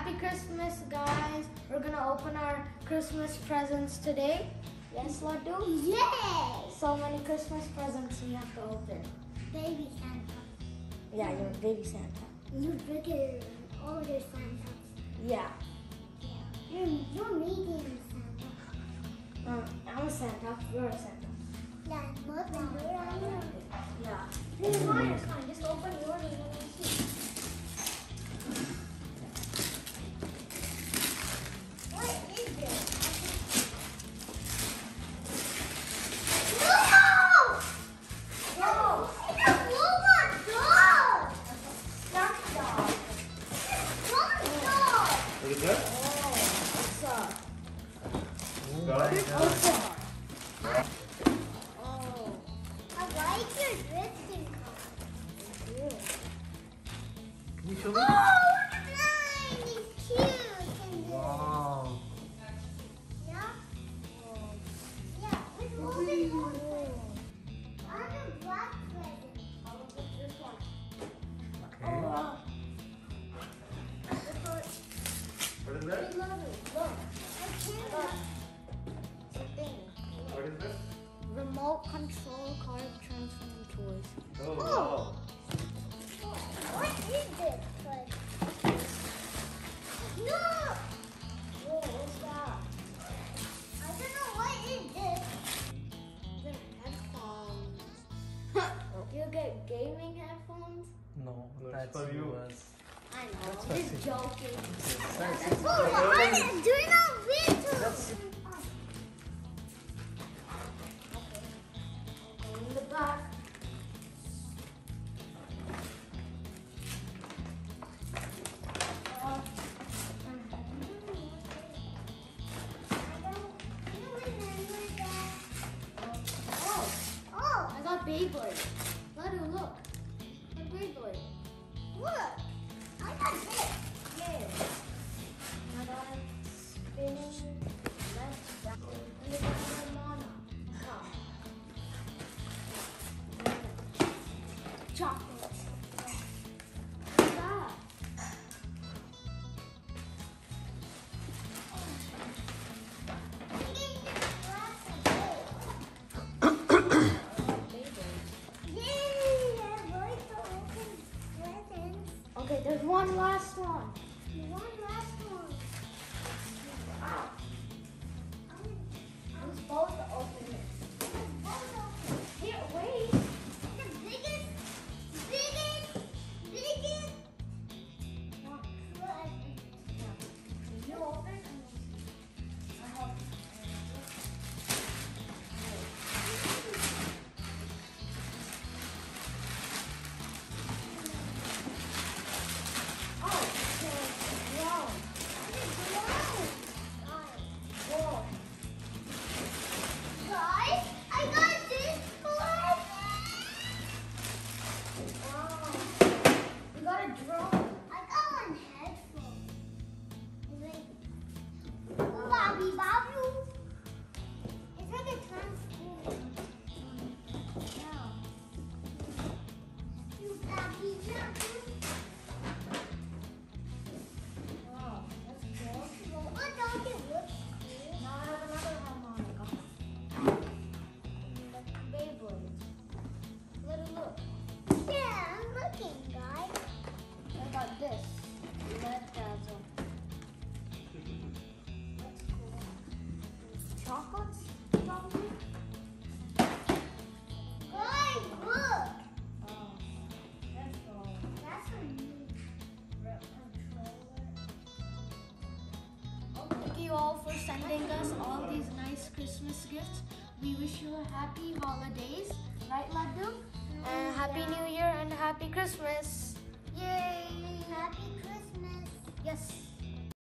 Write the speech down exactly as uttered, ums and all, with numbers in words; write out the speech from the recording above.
Happy Christmas, guys. We're gonna open our Christmas presents today. Yes, Laddu? Yay! So many Christmas presents we have to open. Baby Santa. Yeah, you're a baby Santa. You're bigger, older Santa. Yeah. Yeah. You're, you're medium Santa. Um, I'm a Santa. You're a Santa. Yeah, both of you are. Yeah. It's fine, it's fine. Just open yours and then we'll see. What is this? Whoa! It's a robot dog! Stuck dog. Robot dog! What is that? Oh, what's up? Guys? What's up? Oh, I like your drifting car. good. Can you show Oh, me? look at mine! He's cute. And this. Wow. Yeah? Yeah, it's moving on. On the black present. I'll look at this one. Okay. Oh, uh, What is we that? love it. Look. I can't. Uh, it's a thing. What is that? Remote control car transforming toys. Oh, wow. What is this? Like, no! Whoa, what's that? I don't know what is this. They're headphones. You get gaming headphones? No, That's that's for you. yours. I know. That's I'm just what joking. That's Oh, what is doing on video? That's- Okay. In the back. Uh, oh, Oh, I got Beyblade. Let her look. A Beyblade. look. I got this. Yeah. I got it spinning left down. And then I got a Mono. Oh. Chocolate. What's that? Okay, there's one last one. Wow. I'm supposed to open it. Here, wait. You open it. I hope. Oh, it's wrong. Whoa. Wow. You got a drone. It's like a transformer. You Bobby Babu. Wow, that's cool. What don't it look cool? Now I have another harmonica. Like Beyblade. Let it look. Yeah, I'm looking, guys. I got this. Red dazzle. That's cool. Chocolates? Probably? Guys, look. Oh. That's cool. That's a new controller. Thank you all for sending us all these nice Christmas gifts. We wish you a happy holidays. Right, Laddu? And Happy New Year and Happy Christmas. Yay! Happy Christmas. Yes.